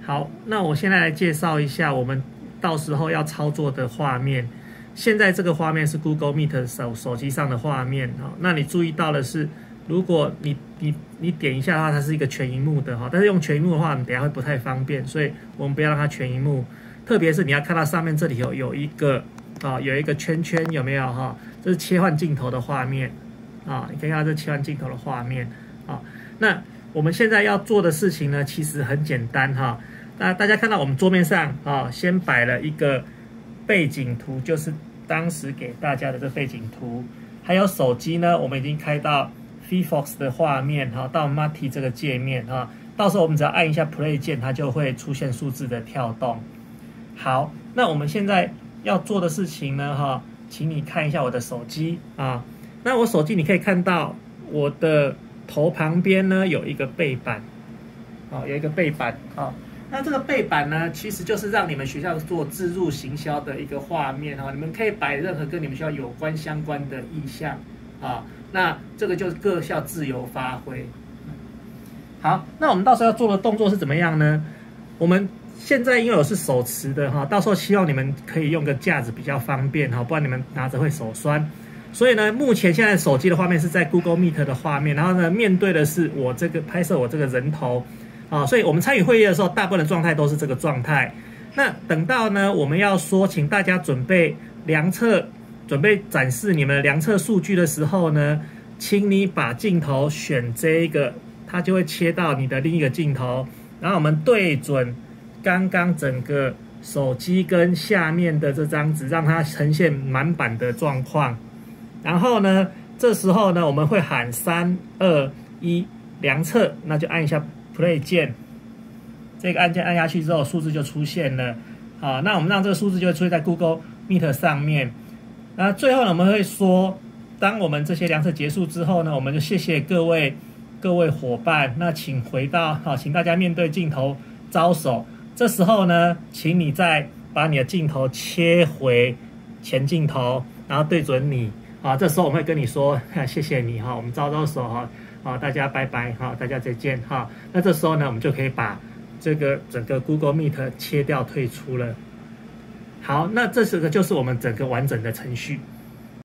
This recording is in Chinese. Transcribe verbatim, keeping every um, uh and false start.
好，那我现在来介绍一下我们到时候要操作的画面。现在这个画面是 Google Meet 手手机上的画面哈。那你注意到的是，如果你你你点一下的话，它是一个全萤幕的哈。但是用全萤幕的话，你等一下会不太方便，所以我们不要让它全萤幕。特别是你要看到上面这里有有一个啊有一个圈圈，有没有哈？这是切换镜头的画面啊，你可以看到这切换镜头的画面啊。那我们现在要做的事情呢，其实很简单哈。那大家看到我们桌面上啊，先摆了一个背景图，就是当时给大家的这背景图，还有手机呢，我们已经开到 Firefox 的画面哈，到 Mati 这个界面哈，到时候我们只要按一下 Play 键，它就会出现数字的跳动。好，那我们现在要做的事情呢哈，请你看一下我的手机啊，那我手机你可以看到我的头旁边呢有一个背板，啊，有一个背板啊。那这个背板呢，其实就是让你们学校做置入行销的一个画面哈，你们可以摆任何跟你们学校有关相关的意象啊，那这个就是各校自由发挥。好，那我们到时候要做的动作是怎么样呢？我们现在因为我是手持的哈，到时候希望你们可以用个架子比较方便哈，不然你们拿着会手酸。所以呢，目前现在手机的画面是在 Google Meet 的画面，然后呢，面对的是我这个拍摄我这个人头。啊，所以我们参与会议的时候，大部分的状态都是这个状态。那等到呢，我们要说，请大家准备量测，准备展示你们的量测数据的时候呢，请你把镜头选这一个，它就会切到你的另一个镜头，然后我们对准刚刚整个手机跟下面的这张纸，让它呈现满版的状况。然后呢，这时候呢，我们会喊三二一量测，那就按一下Play 键，这个按键按下去之后，数字就出现了。好，那我们让这个数字就会出现在 Google Meet 上面。那最后呢，我们会说，当我们这些量测结束之后呢，我们就谢谢各位各位伙伴。那请回到好，请大家面对镜头招手。这时候呢，请你再把你的镜头切回前镜头，然后对准你。啊，这时候我们会跟你说，谢谢你哈，我们招招手哈。好，大家拜拜哈，大家再见哈。那这时候呢，我们就可以把这个整个 Google Meet 切掉退出了。好，那这是个就是我们整个完整的程序。